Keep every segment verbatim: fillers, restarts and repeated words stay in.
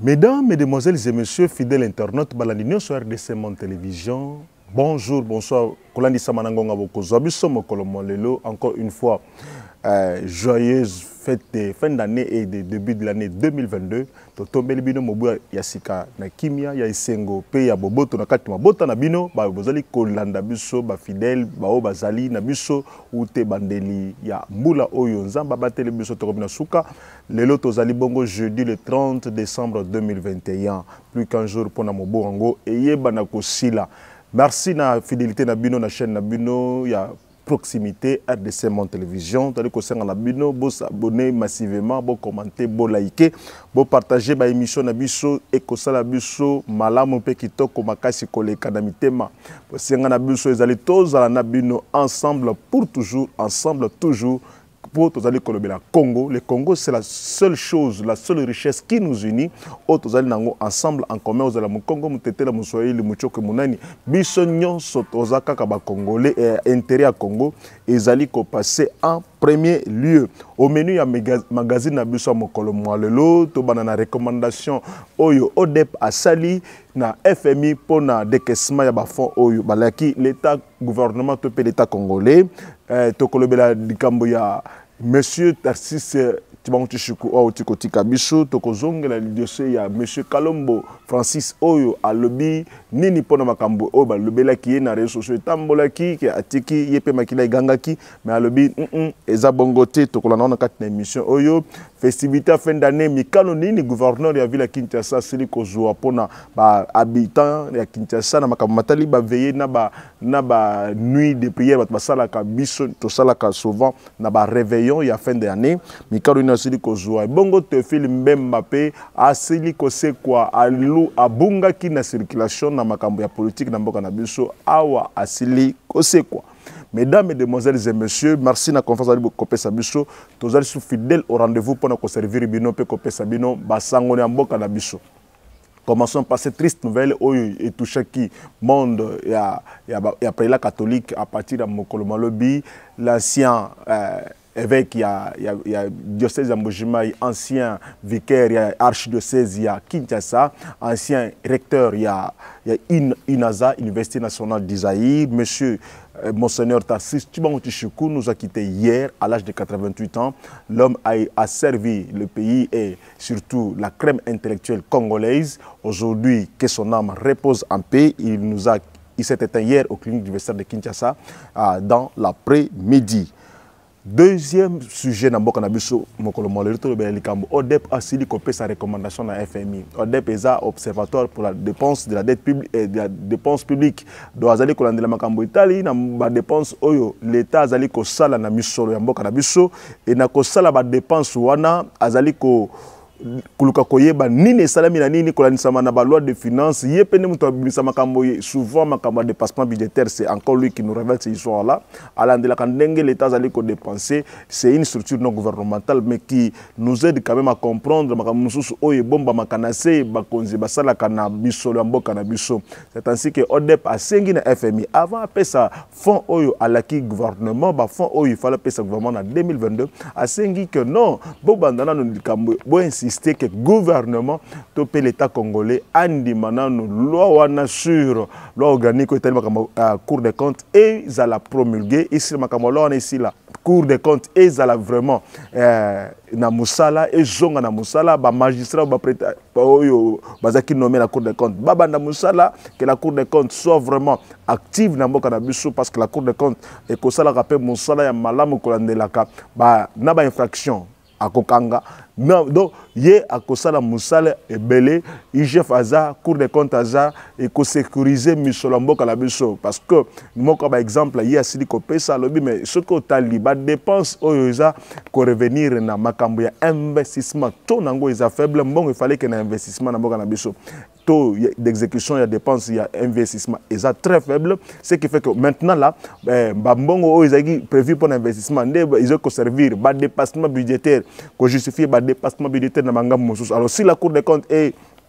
Mesdames, Mesdemoiselles et Messieurs, fidèles internautes, Balandinio sur R D C Monde Télévision. Bonjour, bonsoir. Kolandi Samanangonga Bokozo. Abisomo Kolomolelo, encore une fois, euh, joyeuse fête de fin d'année et de début de l'année deux mille vingt-deux. Toto Melibino Mobu Yasika na Kimia, ya Isengo, pe ya Boboto na kati mabota na bino, ba bozali kolanda biso, ba fidèle, ba o bazali na biso, ute bandeli ya mbula oyo nzamba batele biso tokobina suka. Lelo tozali bongo jeudi le trente décembre deux mille vingt et un. Plus qu'un jour pour na moborango et yeba na kosila. Merci na fidélité na bino na chaîne na bino ya proximité R D C Monde Télévision. Tandis que c'est na bino, vous abonnez massivement, vous commentez, vous likez, vous partagez ba émission na biso et que ça la biso malamu pe kitoko makasi koleka na mitema. C'est na biso ezali tous na bino ensemble pour toujours, ensemble toujours. Pour Tozali Kolobela Congo, le Congo c'est la seule chose, la seule richesse qui nous unit. Au Tozali Nango ensemble en commun aux Alamu Congo, Moutetela Moussoïli, Mouchoke Mounani, Bissonyon Sotozaka Kaba Congolais et intérêt à Congo, et Zali ko passé en premier lieu. Au menu, il y a magazine Abisso Mokolo Moalelo, Tobana na recommandation Oyo Odep Asali, na F M I pour na décaissement ya bafond Oyo Balaki, l'État, gouvernement, topé l'État congolais, Tokolobela Dikambo ya Monsieur Tarsis Tibanguti Chuku o Tikotika Biso, Tokozonge la dossier ya Monsieur Kalombo Francis Oyo a lobby nini pona makambo o ba lobela ki na réseaux sociaux tambola ki ki atiki yepe makila gangaki mais a lobby mm eza bongote tokolana na kati na émission Oyo festivité à fin d'année mikano nini gouverneur ya ville Kinshasa sili kozwa pona ba habitants ya Kinshasa na makambo matali ba veiller na ba na ba nuit de prière ba basala ka biso to sala ka souvent na ba réveillon ya fin d'année mikano nini sili kozwa bongo te film Mbemba pe asili kose kwa alu abunga ki na circulation na makambo ya politique na mboka na biso awa asili kose kwa. Mesdames, Mesdemoiselles et Messieurs, merci na confiance à Kopé Sabiso. Tous allez fidèles au rendez-vous pour nous servir bino pe Kopé Sabino basango na mboka na biso. Commençons par cette triste nouvelle et tout chaque monde et après la catholique à partir de Mokolo Malobi, l'ancien euh, évêque, il y a, il y a, il y a diocèse d'Ambojima, ancien vicaire, il y a archidiocèse, il y a Kinshasa, ancien recteur, il y a, il y a INASA, Université nationale d'Isaïe, monsieur euh, Monseigneur Tarsis Tibanguti Chuku nous a quittés hier à l'âge de quatre-vingt-huit ans. L'homme a, a servi le pays et surtout la crème intellectuelle congolaise. Aujourd'hui, que son âme repose en paix, il nous a, il s'est éteint hier au clinique universitaire de Kinshasa euh, dans l'après-midi. Deuxième sujet dans le Biso, Odep a signé sa recommandation dans la F M I. Odep est un observatoire pour la dépense de la dette publique et de la dépense publique. Donc, Azali Kolande la Makambo Italie, na dépense oyo l'État Azali ko sala na misolo ya mboka na biso et na ko sala ba dépense wana Azali ko kuluka koyeba nini salami na nini kolanisama na ba loi de finances yepene muto abimisa makambo souvent makambo de dépassement budgétaire c'est encore lui qui nous révèle ces histoires là alandela kandenge l'état zali ko dépenser c'est une structure non gouvernementale mais qui nous aide quand même à comprendre makambo mususu oyo bomba makanase bakonzi basala kana bisolo mboka na biso. C'est ainsi que Odep a sengi na F M I avant après ça fonds oyo alaki gouvernement ba fonds oyo il fallait payer gouvernement en deux mille vingt-deux a sengi que non bobandana no likambo bo insister que le gouvernement topé l'État congolais andi manano loi wana sur loi organique au la Cour des comptes et ça la promulguer ici makamo loi ici la Cour des comptes et ça la vraiment euh, na musala et zonga na musala ba magistrat ba prêtre oyo bazaki nommé la Cour des comptes baba na musala que la Cour des comptes soit vraiment active na mboka na biso parce que la Cour des comptes et ko sala rappel musala ya malamu kolandelaka ba na ba infraction akokanga donc ye akosala musala ebele I G F aza Cour des comptes aza et ko sécuriser misolo mboka la biso parce que moko ba exemple ye asili ko pesa lobi mais ce que tali ba dépense oyo eza ko revenir na makambo ya investissement to nango eza faible mbongo il fallait que na investissement na mboka na biso taux d'exécution et dépenses il y a investissement et ça très faible ce qui fait que maintenant là mbongo oyo prévu pour l'investissement ils ont servir ba dépassement budgétaire ko justifier ba dépassement budgétaire na manga mosusu. Alors si la Cour des comptes est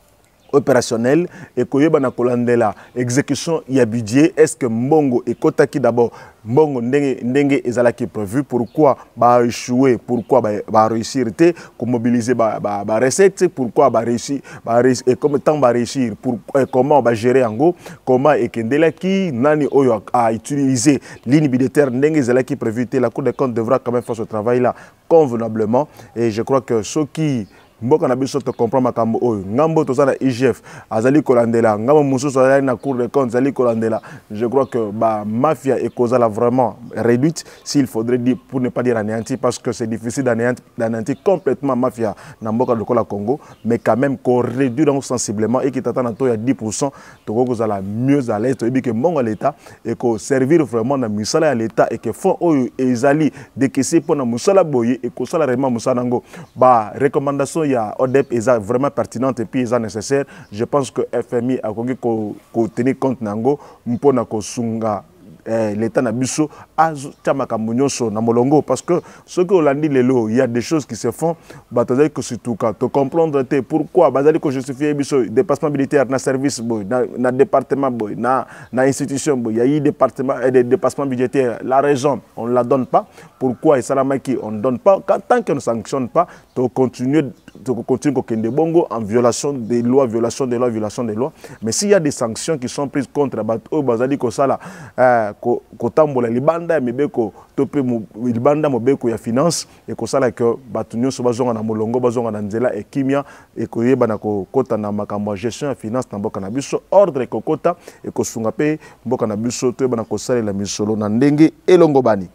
opérationnel et koyeba na kolandela exécution ya budget. Est-ce que mbongo ekotaki d'abord mbongo ndenge ndenge ezalaki prévu? Pourquoi ba échouer? Pourquoi ba, ba réussir te ko mobiliser ba ba, ba recette? Pourquoi ba réussir ba et comme temps ba réussir? Pour comment ba gérer ango? Comment ekendelaki nani oyo a utiliser ligne budgétaire ndenge ezalaki prévu te? La Cour des comptes devra quand même faire ce travail là convenablement, et je crois que ceux qui mboka na biso to comprendre makambo oyo ngambo tozana I G F azali kolandela ngambo mususu azali na Cour des comptes azali kolandela. Je crois que ba mafia est causala vraiment réduite, s'il faudrait dire, pour ne pas dire anéanti, parce que c'est difficile d'anéantir complètement mafia na mboka lokola Congo, mais quand même qu'on réduit donc sensiblement et qui t'attend à toi à dix pour cent, to kozala mieux à l'aise, et que mongo l'état et que servir vraiment na misala à l'état et que font oyo ezali décaisser pour na musala boye et que sala vraiment musala ngo ba recommandation il y a O D E P est vraiment pertinente et puis est nécessaire. Je pense que F M I a tenir compte nango mpona ko sunga l'État na biso a tamakamonyonso na molongo, parce que ce que on dit lelo, il y a des choses qui se font batazali que surtout quand to comprendre te pourquoi bazali ko justifier biso dépassement militaire na service boy na, na département boy na na institution boy, il y a eu département et des dépassements budgétaires. La raison on la donne pas. Pourquoi et salamaki on donne pas? Quand, tant qu'on ne sanctionne pas, to continuer to continue kokende bongo en violation des lois, violation des lois, violation des lois. Mais s'il y a des sanctions qui sont prises contre bato bazali ko sala euh, ko tambola libanda mebeko topé libanda mobeko ya finance et ko sala que bato nyonso bazonga na molongo bazonga na nzela et kimia et ko yeba na ko kota na makambo gestion ya finance na mboka na biso ordre ko kota et ko sunga pe mboka na biso to yeba na ko sala la misolo na ndenge elongo bani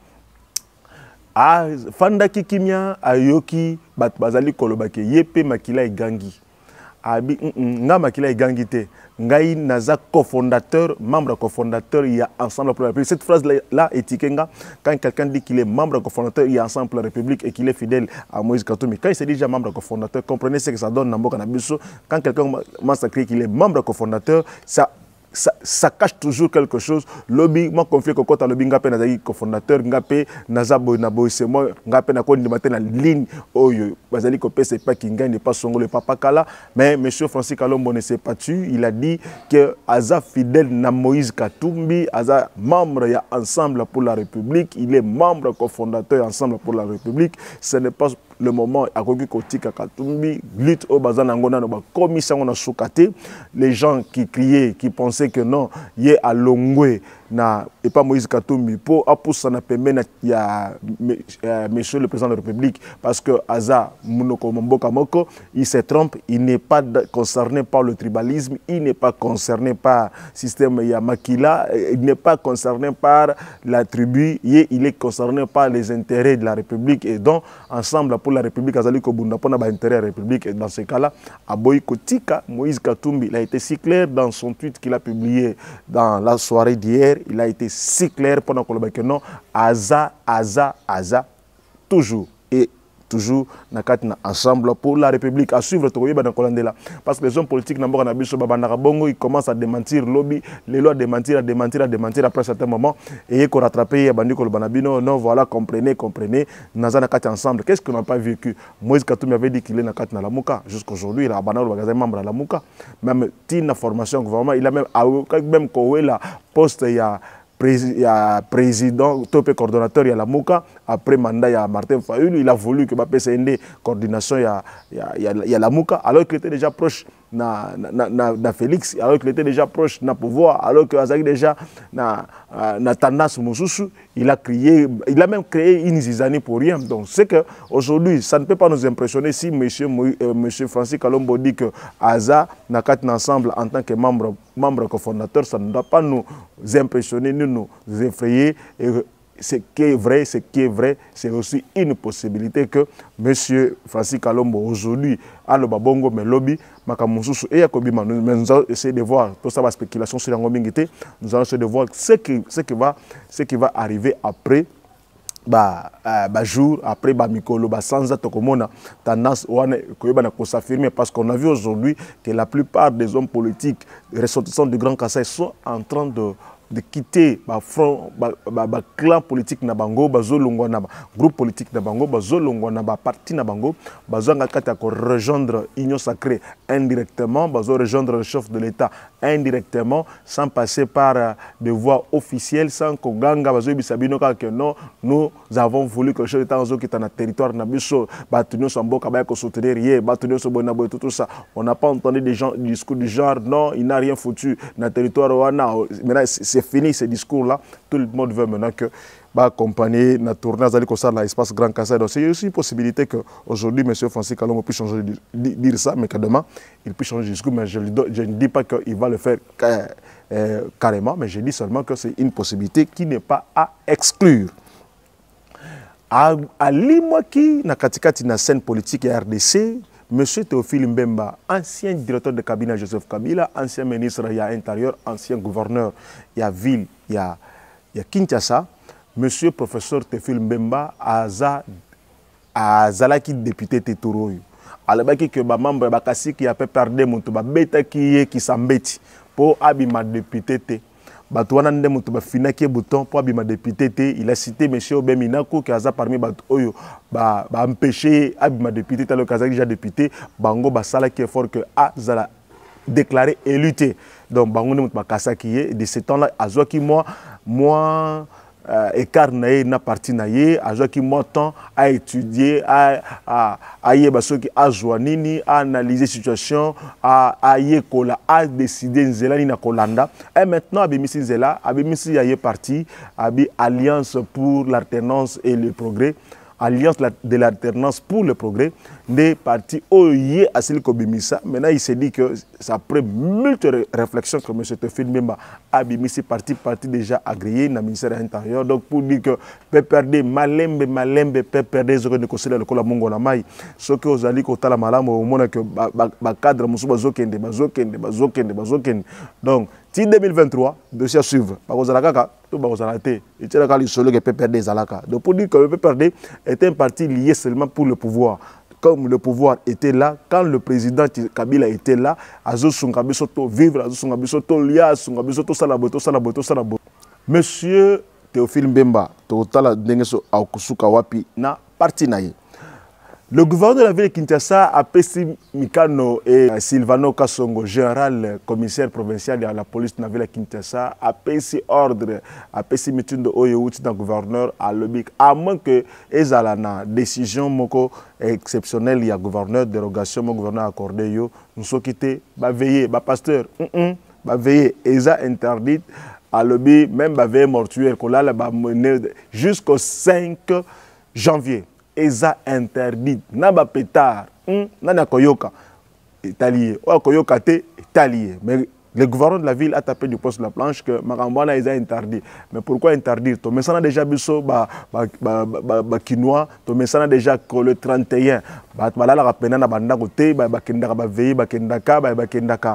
a fandaki kimia ayoki bat bazali kolobake yepe makila egangi abi nga makila egangi te ngai naza cofondateur, membre cofondateur, il y a Ensemble pour la République. Cette phrase là est tikenga quand quelqu'un dit qu'il est membre cofondateur, il y a Ensemble pour la République et qu'il est fidèle à Moïse Katumbi. Quand il s'est déjà membre cofondateur, comprenez ce que ça donne dans Mboka na biso. Quand quelqu'un massacre qu'il est membre cofondateur, ça Ça, ça cache toujours quelque chose. Lobby, moi, conflit que quand lobby ngapé nazaki cofondateur, ngapé nazabo nabo c'est moi ngapé na kondi matin la ligne oyo bazali kopé c'est pas kinga n'est pas songo le papa kala, mais monsieur Francis Kalombo ne s'est pas tu, il a dit que Aza fidèle na Moïse Katumbi, Aza membre ya Ensemble pour la République, il est membre cofondateur Ensemble pour la République. Ce n'est pas le moment à Kotika Katumbi, lutte au bazan ngona no ba commission na soukate, les gens qui criaient, qui pensaient que non, il est à Longwe na et pas Moïse Katumbi pour appuyer na pembe il y a monsieur le président de la République, parce que Aza Munoko Mboka Moko, il se trompe, il n'est pas concerné par le tribalisme, il n'est pas concerné par le système Yamakila, il n'est pas concerné par la tribu, il est concerné par les intérêts de la République, et donc Ensemble pour la République Azali Kobunda pour na intérêt de la République. Et dans ce cas-là, Aboy Kotika, Moïse Katumbi, il a été si clair dans son tweet qu'il a publié dans la soirée d'hier. Il a été si clair pendant que non, Aza, Aza, Aza, toujours et toujours na Ensemble pour la République à suivre dans Kolandela. Parce que les hommes politiques ils commencent à démentir lobby, les lois à démentir, à démentir, à démentir après un certain moment, et qu'on rattraper non voilà, comprenez, comprenez, Nazana Ensemble. Qu'est-ce qu'on n'a pas vécu? Moïse Katumbi avait dit qu'il est na Lamuka. Jusqu'aujourd'hui, il a un membre de la Lamuka. Même Tina formation gouvernement, il a même même la poste il y a il y a président, top coordonnateur, il y a la Mouka. Après mandat, il y a Martin Fayulu. Il a voulu que P C N D coordination, il y a, il y a, il y a la Mouka. Alors qu'il était déjà proche na, na, na, na Félix, alors qu'il était déjà proche na pouvoir, alors que Azaki déjà na, na tendance Moussoussou, il a créé, il a même créé une zizanie pour rien. Donc c'est que aujourd'hui, ça ne peut pas nous impressionner si monsieur, euh, monsieur Francis Kalombo dit que Aza n'a qu'à ensemble en tant que membre, membre cofondateur, ça ne doit pas nous impressionner, nous nous effrayer. Et ce qui est vrai, ce qui est vrai, c'est aussi une possibilité que monsieur Francis Kalombo aujourd'hui a le babongo mais lobby makamususu et yakobima. Nous allons essayer de voir tout ça, la spéculation sur la ngomingité. Nous allons essayer de voir ce qui, ce qui va, ce qui va arriver après. Bah, euh, bah jour après bah mikolo bah sans atokomona tendance wana koyeba na ko s'affirmer, parce qu'on a vu aujourd'hui que la plupart des hommes politiques ressortissants du Grand Kassai sont en train de de quitter ba front ba, ba, ba clan politique na bango bazo longwa na ba groupe politique na bango bazo longwa na ba parti na bango bazo ngakata ko rejoindre Union Sacrée indirectement bazo rejoindre le chef de l'État indirectement sans passer par euh, des voies officielles sans que ganga bazo bisabino que non nous avons voulu que le chef de l'État qui est dans territoire na biso batunyo samboka ba ko soutenir hier batunyo so bona boy tout ça on n'a pas entendu des gens du discours du genre non il n'a rien foutu dans le territoire wana maintenant c'est fini ce discours là tout le monde veut maintenant que bah accompagner na tournage aller comme ça là espace Grand Kassai donc c'est aussi une possibilité que aujourd'hui monsieur Francis Kalongo puisse changer de dire ça mais que demain il puisse changer de discours mais je, je ne dis pas qu'il va le faire euh, carrément mais je dis seulement que c'est une possibilité qui n'est pas à exclure. À Limouaki, na katikati na scène politique et R D C, M. Théophile Mbemba, ancien directeur de cabinet Joseph Kabila, ancien ministre il y a intérieur, ancien gouverneur il y a ville, il y a, il y a Kinshasa, M. professeur Théophile Mbemba a zalaki député Tetoroyo. Alabaki que ba membre bakasi qui a fait perdre mon to ba beta qui qui s'embêti pour abima député T. Batouana ndem to ba finaki bouton pour abima député T. Il a cité M. Obeminako qui a parmi bat oyo ba ba empêcher abima député talo kazaki déjà député bango ba sala qui est fort que a zala déclaré élu. Donc bango ndem ba kasaki de ce temps-là azoki moi moi écart naé na parti naé azoki moi temps à étudier à à à yebasoki a joanini à analyser situation à à yekola à décider nzela ni na kolanda et maintenant abimisi nzela abimisi yaye parti abi alliance pour l'alternance et le progrès alliance de l'alternance pour le progrès des partis Oye Asiliko Bimisa. Maintenant, il s'est dit que c'est après multiples réflexions que M. Théophile Mbemba a Bimisi parti, parti déjà agréé dans le ministère de l'Intérieur. Donc, pour dire que peut perdre malembe, malembe, peut perdre ce que nous considérons le cola mongo na mai. Ce que vous allez côté la malam au moment que ba cadre musu bazokende, bazokende, bazokende, bazokende. Donc, si deux mille vingt-trois, dossier à suivre. Par contre, Zalaka, tout va vous arrêter. Et c'est là que le seul qui peut perdre Zalaka. Donc, pour dire que le P P R D était un parti lié seulement pour le pouvoir. Comme le pouvoir était là, quand le président Kabila était là, Azo Sungabiso to vivre, Azo Sungabiso to lia, Sungabiso to salaboto, salaboto, salaboto. Monsieur Théophile Mbemba, Totala Dengeso Aokusuka Wapi, na parti naïe. Le gouverneur de la ville de Kinshasa a Pessi Mikano et Silvano Kassongo, général commissaire provincial de la police de la ville de Kinshasa, a Pessi ordre, a Pessi meeting de Oyewuti dans le gouverneur à Lobik, à moins que Ezalana décision moko exceptionnelle, il y a gouverneur, dérogation, mon gouverneur accordé, yo, nous sommes quittés, bah veiller, bah pasteur, bah veiller, Eza interdite, à Lobby, même bah veiller mortuaire, qu'on a bah mener jusqu'au cinq janvier. Eza interdit naba pétard nana koyoka italien o koyoka te italien mais le gouverneur de la ville a tapé du poste de la planche que Marambana est interdit. Mais pourquoi interdire? Ton message a déjà biso ba ba ba ba quinoa, ton message a déjà que le trente et un. Ba bala la pena na banda côté ba ba kendaka ba veille ba kendaka ba ba kendaka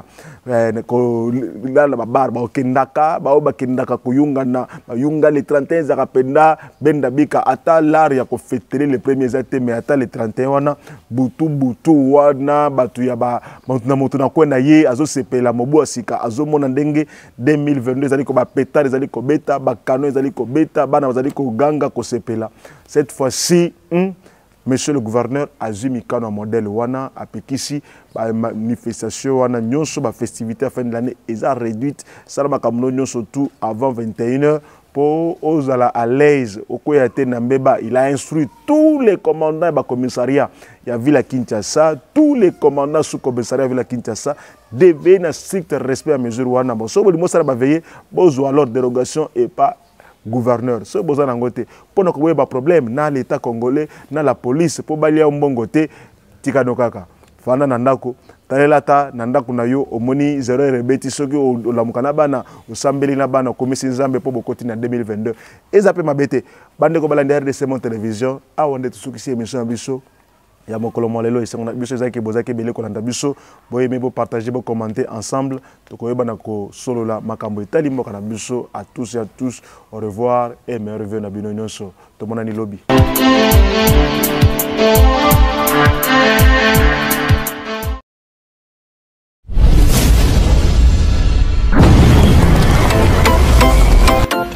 ko la ba bar ba kendaka ba ba kendaka kuyunga na yunga le trente et un za penda benda bika ata l'art ya ko fêter les premiers étés mais ata le trente et un wana butu butu wana batu ya ba na moto na kwenda ye azo sepela mobu azomona ndenge deux mille vingt-deux ezali ko ba pétard ezali ko beta ba canon ezali ko beta bana ezali ko ganga ko sepela. Cette fois-ci hmm, monsieur le gouverneur azumi kano modèle wana apekisi ba manifestation wana nyonso ba festivité à fin de l'année eza réduite sala makamno nyonso tout avant vingt et une heures pour aux à l'aise au koyate nambeba. Il a instruit tous les commandants du commissariat il y a Ville Kinshasa, tous les commandants sous commissariat Ville Kinshasa devaient un strict respect à mesure wana bon so bolimo sala ba veiller bozo alors dérogation et pas gouverneur ce besoin ngote pour ne pas avoir problème na l'état congolais na la police pour balia mbongote tikano kaka fana nandako talelata nandako na yo omoni zéro rebeti soki olamukana bana osambeli na bana komisi nzambe po bokoti na deux mille vingt-deux ezape mabete bande ko balanda R D C mon télévision awonde tsukisi émission biso ya mokolo molelo esengona biso ezaki bozaki belé ko landa biso boyeme bo partager bo commenter ensemble to koyeba na ko solo la makambo etali mboka na biso à tous et à tous au revoir et merveilleux na bino nyonso to monani lobby.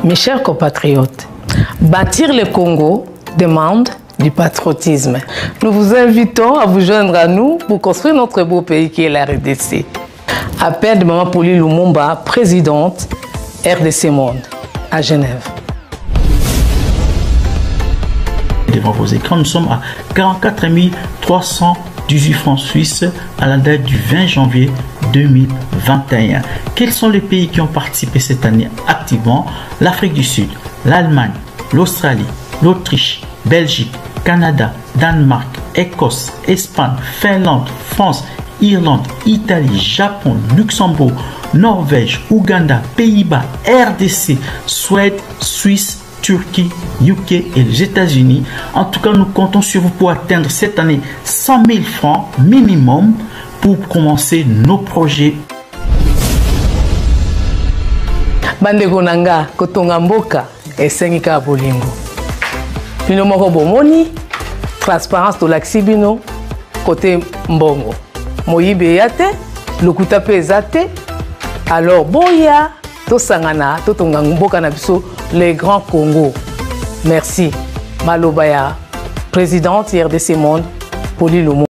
Mes chers compatriotes, bâtir le Congo demande du patriotisme. Nous vous invitons à vous joindre à nous pour construire notre beau pays qui est la R D C. Appel de Maman Pauline Lumumba, présidente R D C Monde, à Genève. Devant vos écrans, nous sommes à quarante-quatre mille trois cent dix-huit francs suisses à la date du vingt janvier deux mille vingt et un. Quels sont les pays qui ont participé cette année activement? L'Afrique du Sud, l'Allemagne, l'Australie, l'Autriche, Belgique, Canada, Danemark, Écosse, Espagne, Finlande, France, Irlande, Italie, Japon, Luxembourg, Norvège, Ouganda, Pays-Bas, R D C, Suède, Suisse, Turquie, U K et les États-Unis. En tout cas, nous comptons sur vous pour atteindre cette année cent mille francs minimum pour commencer nos projets. Bandeko nanga kotonga mboka esengika bolingo. Bino moko bomoni transparence to l'axibino côté mbongo. Moyibe yate, lokuta pe zate. Alors boya to sangana to tonga mboka na biso les grands Congo. Merci. Malobaya, présidente R D C Monde, Pauline Lumumba.